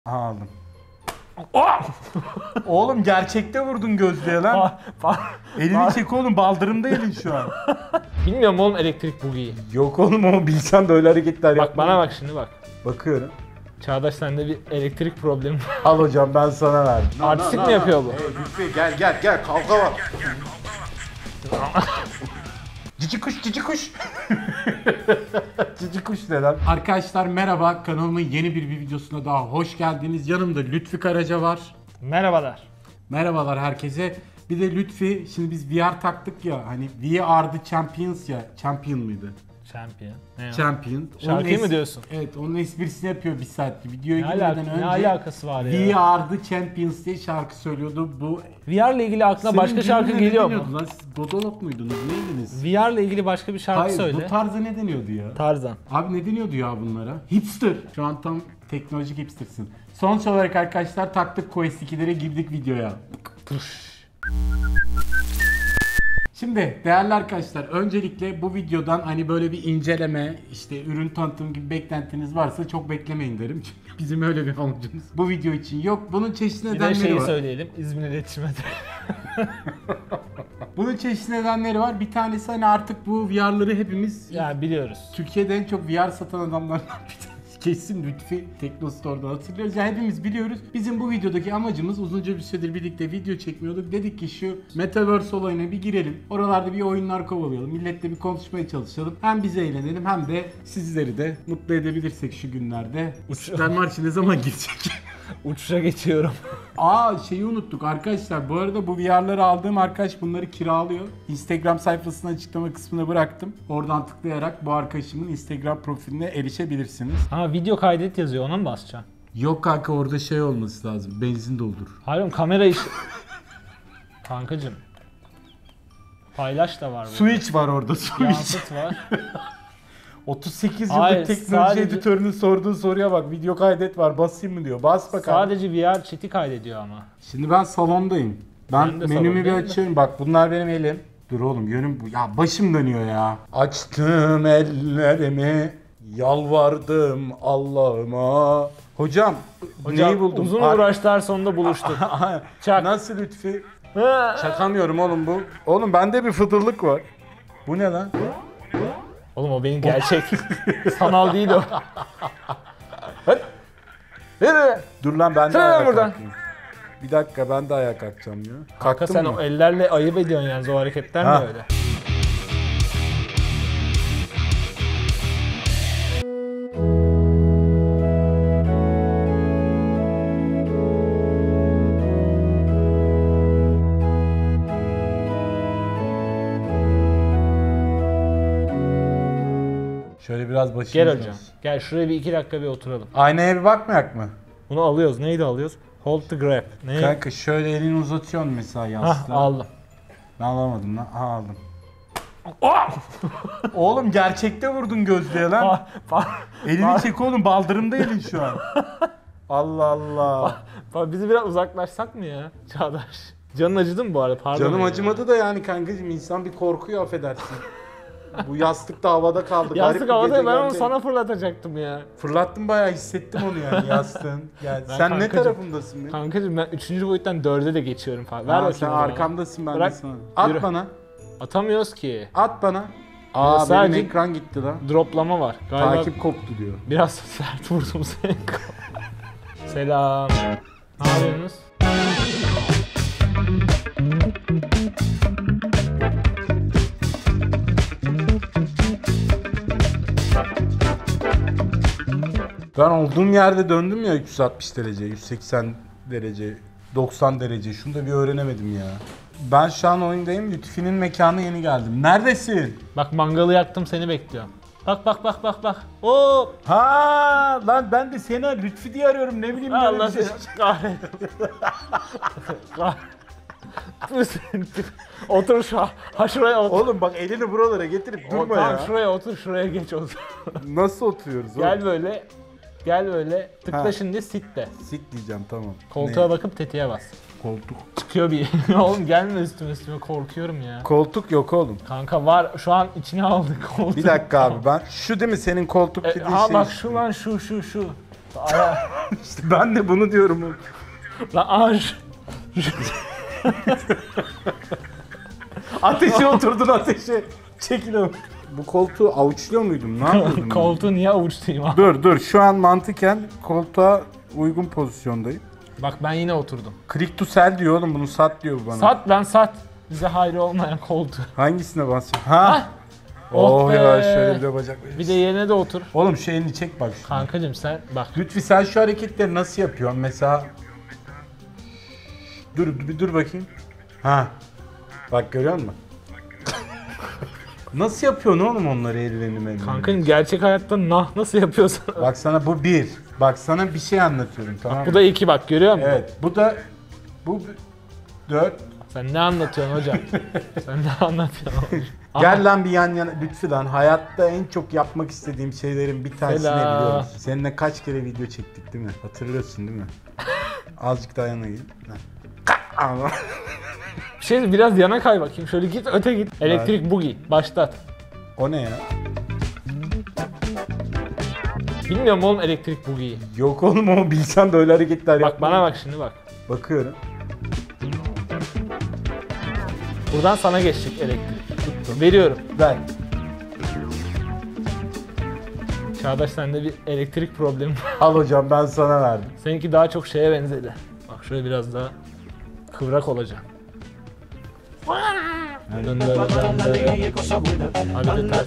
Aldım. Oğlum gerçekte vurdun gözlüğe lan. Elini çek oğlum, baldırımda elin şu an. Bilmiyorum oğlum elektrik bugiyi. Yok oğlum, ama bilsen de öyle hareketler Bak bana bak şimdi bak. Bakıyorum. Çağdaş sende bir elektrik problemi var. Al hocam, ben sana verdim. Artistik mi yapıyor bu? Lütfi gel kavga var. Cici kuş. Cici kuş ne lan? Arkadaşlar merhaba, kanalımın yeni bir videosuna daha hoş geldiniz. Yanımda Lütfi Karaca var. Merhabalar. Merhabalar herkese. Bir de Lütfi, şimdi biz VR taktık ya, hani We Are The Champions ya, champion mıydı? Champion. Ne Champion. Şarkıyı mı diyorsun? Evet, onun esprisini yapıyor bir saat. Videoya Ne girmeden önce ne alakası var ya? We Are The Champions diye şarkı söylüyordu. Bu VR ile ilgili aklına başka şarkı geliyor mu? Lan siz Dodolok muydunuz? Neydiniz? VR ile ilgili başka bir şarkı Hayır, söyle. bu tarza ne deniyordu ya? Tarzan. Abi ne deniyordu ya bunlara? Hipster. Şu an tam teknolojik hipstersin. Sonuç olarak arkadaşlar taktık Quest 2'lere, girdik videoya. Şimdi değerli arkadaşlar, öncelikle bu videodan hani böyle bir inceleme, işte ürün tanıtım gibi beklentiniz varsa çok beklemeyin derim. Çünkü bizim öyle bir amacımız bu video için yok. Bunun çeşitli Bir de nedenleri şeyi var. söyleyelim. İzmir iletişime de. Bunun çeşitli nedenleri var. Bir tanesi hani artık bu VR'ları hepimiz Ya biliyoruz. Türkiye'de en çok VR satan adamlardan bir tanesi. Kesin Lütfi Teknostore'da hatırlıyoruz. Yani hepimiz biliyoruz. Bizim bu videodaki amacımız, uzunca bir süredir birlikte video çekmiyorduk. Dedik ki şu Metaverse olayına bir girelim. Oralarda bir oyunlar kovalayalım. Milletle bir konuşmaya çalışalım. Hem biz eğlenelim hem de sizleri de mutlu edebilirsek şu günlerde. İstiklal Marşı ne zaman gelecek? Uçuşa geçiyorum. Şeyi unuttuk arkadaşlar. Bu arada bu VR'ları aldığım arkadaş bunları kiralıyor. Instagram sayfasının açıklama kısmına bıraktım. Oradan tıklayarak bu arkadaşımın Instagram profiline erişebilirsiniz. Ha video kaydet yazıyor, ona mı basacaksın? Yok kanka, orada şey olması lazım. Benzin doldur. Hayır oğlum, kamera iş... Kankacım. Paylaş da var burada. Switch var orada, Switch. Yansıt var. 38 yıllık Hayır, teknoloji sadece- editörünün sorduğu soruya bak. Video kaydet var, basayım mı diyor. Bas bakalım. Sadece VR chat'i kaydediyor ama. Şimdi ben salondayım. Ben Ben de menümü bir salondayım da. açıyorum. Bak bunlar benim elim. Dur oğlum, yönüm bu. Ya başım dönüyor ya. Açtım ellerimi, yalvardım Allah'ıma. Hocam neyi buldum? Uzun uğraşlar sonunda buluştuk. Çak. Nasıl Lütfi? Çakamıyorum oğlum bu. Oğlum bende bir fıtırlık var. Bu ne lan? Oğlum o benim gerçek. Sanal değil o. Hadi. Nereye? Dur lan, ben de Sen ayağa buradan. kalkayım. Bir dakika, ben de ayağa kalkacağım ya. Kanka Kalktın sen mı? o ellerle ayıp ediyorsun yalnız, o hareketler Ha. mi öyle? Şöyle biraz başımız Gel hocam. olsun. Gel şuraya bir 2 dakika bir oturalım. Aynaya bir bakmayak mı? Bunu alıyoruz. Neydi alıyoruz? Hold to grab. Ne? Kanka şöyle elini uzatıyorsun mesela Hah, yastığa. aldım. Ben alamadım lan. Aldım. Oğlum gerçekte vurdun gözlüğe lan. Elini çek oğlum, baldırımda elin şu an. Allah Allah. Bizi biraz uzaklaşsak mı ya Çağdaş? Canın acıdı mı bu arada? Pardon. Canım ya. acımadı da yani kankacığım, insan bir korkuyor, affedersin. Bu yastık da havada kaldı. Yastık Garip bir havada, ben onu gezegende. sana fırlatacaktım ya. Fırlattım, bayağı hissettim onu yani yastığın. Yani Ben sen ne kankacığım- tarafındasın benim? Kankacım ben 3. boyuttan 4'e de geçiyorum falan. Ver Aa, bakayım sen o zaman. arkamdasın, ben de Bırak, sana. At yürü. bana. Atamıyoruz ki. At bana. Aa, sadece- benim ekran gitti lan. Droplama var. Galiba Takip koptu diyor. biraz sert vurdum seni. Selam. Ne yapıyorsunuz? Ben olduğum yerde döndüm ya, 360 derece, 180 derece, 90 derece. Şunu da bir öğrenemedim ya. Ben şu an oyundayım. Lütfi'nin mekanı, yeni geldim. Neredesin? Bak mangalı yaktım, seni bekliyorum. Bak. Hop. Ha lan, ben de seni Lütfi diye arıyorum. Ne bileyim, böyle Allah bir şey. seni kahretsin. Otur şu ha şuraya otur. Oğlum bak, elini buralara getirip durma Tamam ya. şuraya otur, şuraya geç otur. Nasıl oturuyoruz oğlum? Gel böyle. Tıkla Ha. şimdi sit de. Sit diyeceğim, tamam. Koltuğa Ne? bakıp tetiğe bas. Koltuk. Çıkıyor bir. Oğlum gelme üstüme korkuyorum ya. Koltuk yok oğlum. Kanka var, şu an içine aldık koltuğu. Bir dakika abi, ben şu değil mi senin koltuk dediğin Ha şey? bak şu lan, şu. İşte ben de bunu diyorum. Lan ağır. Ateşe oturdun ateşe. Çekil oğlum. Bu koltuğu avuçluyor muydum? Ne yapıyordum? Koltuğu niye avuçlayayım abi? Dur şu an mantıken koltuğa uygun pozisyondayım. Bak ben yine oturdum. Click to sell diyor oğlum, bunu sat diyor bu bana. Sat lan sat. Bize hayrı olmayan koltuğu. Hangisine basayım? Ha? Oh Oh be. ya şöyle bir de bacak. Bir de yerine de otur. Oğlum şu elini çek bak. Kankacım sen bak. Lütfi sen şu hareketleri nasıl yapıyorsun? Mesela dur bakayım. Ha. Bak görüyor musun? Nasıl yapıyorsun oğlum onları ellerini? Kankacım gerçek hayatta nasıl yapıyorsun? Bak sana bu bir. Bak sana bir şey anlatıyorum, tamam mı? Bu da 2 bak görüyor musun? Evet. Bu 4. Sen ne anlatıyorsun hocam? Sen ne anlatıyorsun hocam? Gel lan bir yan yana Lütfi lan. Hayatta en çok yapmak istediğim şeylerin bir tanesini Selam. biliyorum. Seninle kaç kere video çektik değil mi? Hatırlıyorsun değil mi? Azıcık daha yana git. Ama Bir şey biraz yana kay bakayım. Şöyle git öte git. Elektrik boogie. Başlat. o ne ya? Bilmiyorum oğlum elektrik boogie'yi. Yok oğlum, ama bilsen de öyle hareketler Bak bana bak şimdi bak. Bakıyorum. Buradan sana geçecek elektrik. Tuttum. Veriyorum. Ver. Çağdaş sende bir elektrik problemi var. Al hocam, ben sana verdim. Seninki daha çok şeye benzedi. Bak şöyle biraz daha kıvrak olacak. Dön. Abi de ters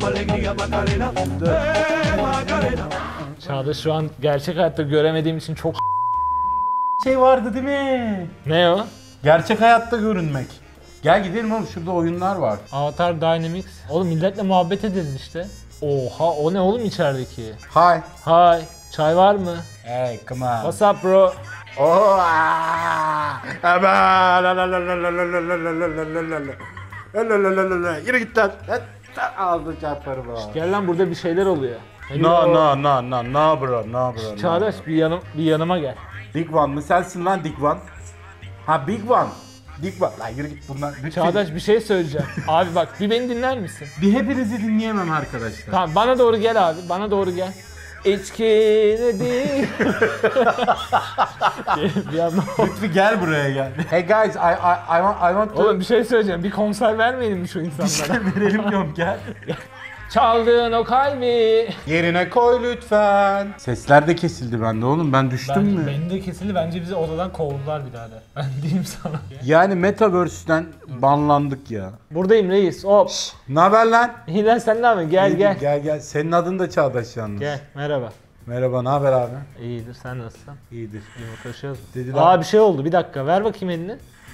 var. Çağdaş şu an gerçek hayatta göremediğim için çok Şey vardı değil mi? Ne o? Gerçek hayatta görünmek. Gel gidelim oğlum, şurada oyunlar var. Avatar Dynamics. Oğlum milletle muhabbet ederiz işte. Oha o ne oğlum içerideki? Hi. Hi. Çay var mı? Hey, come on. What's up bro? Oh, ama la la la la la la la la la la la la la. La la la la la. Yürü git lan. Ağzını çarparım ha. Gel lan burada bir şeyler oluyor. No bro. Çağdaş bir yanıma gel. Big One mı? Sensin lan Big One. Ha Big One. Big One. Lan yürü git bunlar. Çağdaş bir şey söyleyeceğim. Abi bak bir beni dinler misin? Bir hepinizi dinleyemem arkadaşlar. Tamam bana doğru gel abi. Bana doğru gel. İçki ne değil. bir yandan... Lütfi gel buraya gel. Hey guys, I want to... Oğlum bir şey söyleyeceğim. Bir konser vermeyelim mi şu insanlara? verelim diyorum, gel. Çaldığın o kalbi. Yerine koy lütfen. Sesler de kesildi bende oğlum. Ben düştüm mü? Benim de kesildi. Bence bizi odadan kovdular birader. Ben diyeyim sana. Yani Metaverse'den banlandık ya. Buradayım reis. Hop. Ne haber lan? İyi lan sen ne yapıyorsun? Gel. Gel. Senin adın da Çağdaş yalnız. Gel. Merhaba. Merhaba, ne haber abi? İyidir. Sen nasılsın? İyidir. Yumurtaşıyoruz. Dediler. Aa bir şey oldu. Bir dakika. Ver bakayım elini.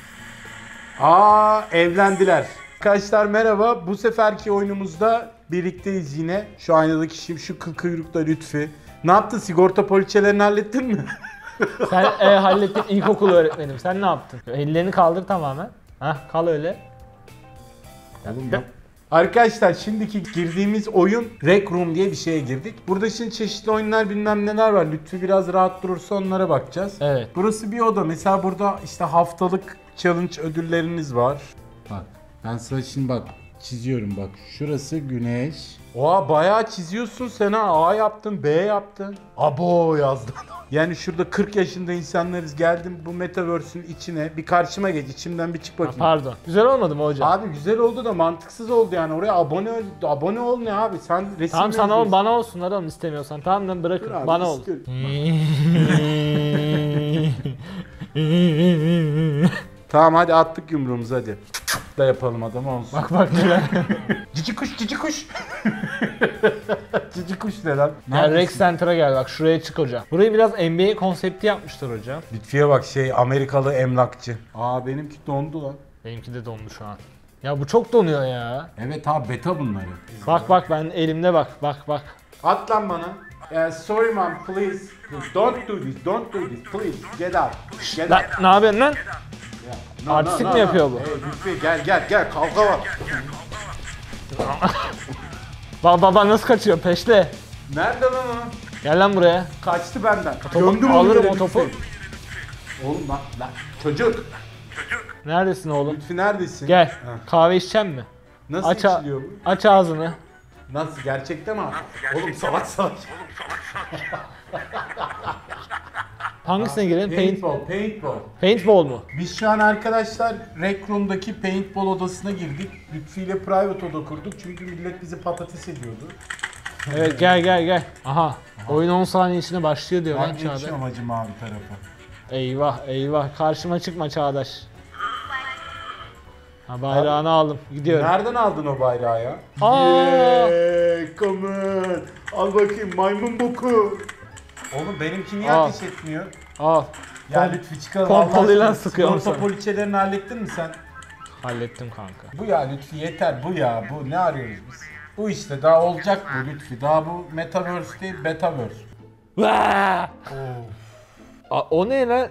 Evlendiler. Arkadaşlar merhaba. Bu seferki oyunumuzda birlikteyiz yine. Şu aynadaki kişim, şu kıl kuyrukta Lütfi. Ne yaptın? Sigorta poliçelerini hallettin mi? Sen hallettin ilkokul öğretmenim. Sen ne yaptın? Ellerini kaldır tamamen. Hah kal öyle. Oğlum yap. Arkadaşlar şimdiki girdiğimiz oyun Rec Room diye bir şeye girdik. Burada şimdi çeşitli oyunlar bilmem neler var. Lütfi biraz rahat durursa onlara bakacağız. Evet. Burası bir oda. Mesela burada işte haftalık challenge ödülleriniz var. Bak ben sana şimdi bak çiziyorum bak. Şurası güneş. Oha bayağı çiziyorsun sen ha. A yaptın, B yaptın. Abo yazdın. Yani şurada 40 yaşında insanlarız. Geldim bu Metaverse'ün içine. Bir karşıma geç. İçimden bir çık bakayım. Pardon. Güzel olmadı mı hocam? Abi güzel oldu da mantıksız oldu yani. Oraya abone ol ne abi? Sen resim Tamam sana yazıyorsun. bana olsunlar oğlum istemiyorsan. Tamam lan bırakın. Dur abi, Bana ol. istiyorum. Tamam hadi attık yumruğumuzu hadi. Da yapalım adam olsun. bak neler. Cici kuş. Cici kuş ne lan? Gel Rex Center'a gel bak şuraya çık hocam. Burayı biraz NBA konsepti yapmışlar hocam. Lütfiye bak Amerikalı emlakçı. Benimki dondu lan. Benimki de dondu şu an. Ya bu çok donuyor ya. Evet abi beta bunları. Bak ben elimde bak. At lan bana. Sorry mom please. Don't do this please. Get out. Get Lan out. ne yapıyorsun lan? No, Artistik mi yapıyor bu? Hey, Lütfi gel kavga var. Baba nasıl kaçıyor peşle. Nerede lan o? Gel lan buraya. Kaçtı benden. Alırım yere o topu. Lütfi. Oğlum lan. Çocuk. Neredesin oğlum? Lütfi neredesin? Gel. Ha. Kahve içecek mi? Nasıl Aç, içiliyor bu? aç ağzını. Nasıl? Gerçekten mi? Oğlum savaş. Hangisine girelim? Paintball. Paintball mu? Biz şu an arkadaşlar Rec Room'daki paintball odasına girdik. Lütfi ile private oda kurduk çünkü millet bizi patates ediyordu. Evet gel. Aha. Oyun 10 saniye içinde başlıyor diyor Ben lan Çağdaş. geçiyorum hacı mavi tarafa. Eyvah karşıma çıkma Çağdaş. Ha, bayrağını aldım. Gidiyorum. Nereden aldın o bayrağı ya? Aa! Come on. Al bakayım maymun boku. Oğlum benimki niye Al. ateş etmiyor? Al. Ya lütfi çıkalım. pompalıyla Allah aşkına. sıkıyorum Sigorta sana. poliçelerini hallettin mi sen? Hallettim kanka. Bu ya Lütfi yeter bu ya. Bu ne arıyoruz biz? Bu işte daha olacak bu Lütfi. Daha bu Metaverse değil Betaverse. O ne lan?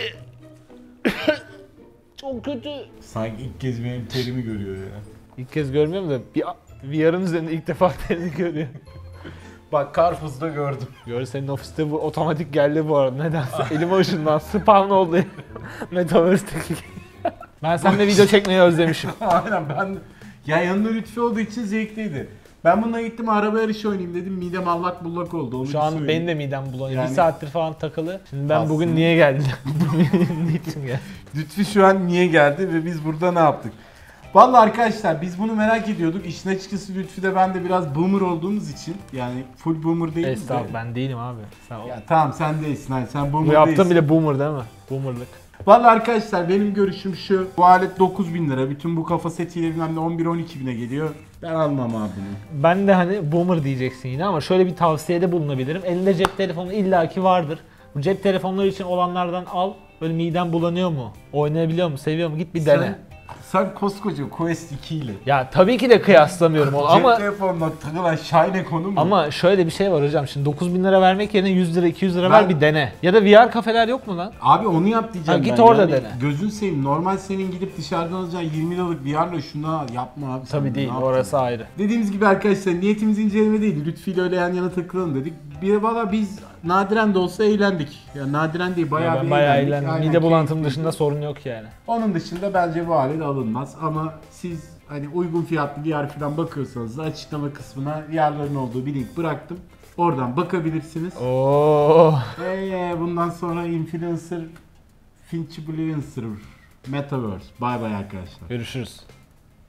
Çok kötü. Sanki ilk kez benim terimi görüyor ya. İlk kez görmüyorum da VR'ın üzerinde ilk defa terini görüyorum. Bak Carrefour'da gördüm. Gör senin ofiste bu otomatik geldi bu arada. Nedense elime ışından spawn oldu. Metaverse'deki. Ben seninle video çekmeyi özlemişim. Aynen ben ya yanında Lütfi olduğu için zevkliydi. Ben bununla gittim araba yarışı oynayayım dedim. Midem allak bullak oldu. Onu Şu an söyleyeyim. benim de midem bulanıyor. Yani- Bir saattir falan takılı. Şimdi ben Aslında- bugün niye geldim? Niçin geldim? Lütfi şu an niye geldi ve biz burada ne yaptık? Vallahi arkadaşlar biz bunu merak ediyorduk. İşin açıkçası Lütfi de ben de biraz boomer olduğumuz için yani full boomer değiliz de. Estağfurullah ben değilim abi. Sen Ya tamam sen değilsin. Hani sen boomer bu yaptığın değilsin. bile boomer değil mi? Boomerlık. Vallahi arkadaşlar benim görüşüm şu. Bu alet 9.000 lira. Bütün bu kafa setiyle bilmem ne 11-12 bine geliyor. Ben almam abi bunu. Ben de hani boomer diyeceksin yine ama şöyle bir tavsiyede bulunabilirim. Elinde cep telefonu illaki vardır. Bu cep telefonları için olanlardan al. Böyle miden bulanıyor mu? Oynayabiliyor mu? Seviyor mu? Git bir dene. Sen koskoca Quest 2 ile. Ya tabii ki de kıyaslamıyorum onu ama Cep telefonuna takılan şahane konu mu? ama şöyle bir şey var hocam. Şimdi 9.000 lira vermek yerine 100 lira 200 lira Ben- ver bir dene. Ya da VR kafeler yok mu lan? Abi onu yap diyeceğim Ha, git ben. orada Yani dene. Gözün seveyim. Normal senin gidip dışarıdan alacağın 20 liralık VR'la şunu al. Yapma abi. sen Tabii ne değil. yaptın? Orası ayrı. Dediğimiz gibi arkadaşlar niyetimiz inceleme değil. Lütfi ile öyle yan yana takılalım dedik. Bir de valla biz nadiren de olsa eğlendik. Ya nadiren değil bayağı Ben bir bayağı eğlendik. eğlendim. Aynen, Mide bulantım keyifliydi. dışında sorun yok yani. Onun dışında bence bu alet alınmaz ama siz hani uygun fiyatlı VR falan bakıyorsanız da açıklama kısmına VR'ların olduğu bir link bıraktım. Oradan bakabilirsiniz. Oo. Bundan sonra influencer, Finchbluencer, Metaverse. Bay bay arkadaşlar. Görüşürüz.